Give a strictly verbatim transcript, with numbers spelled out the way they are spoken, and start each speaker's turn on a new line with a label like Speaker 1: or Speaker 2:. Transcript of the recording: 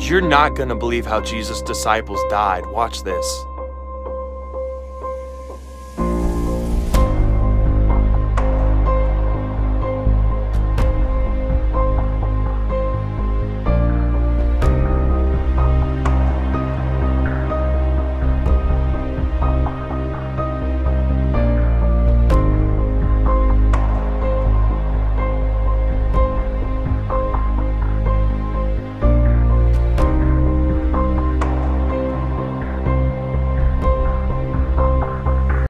Speaker 1: You're not gonna believe how Jesus' disciples died. Watch this.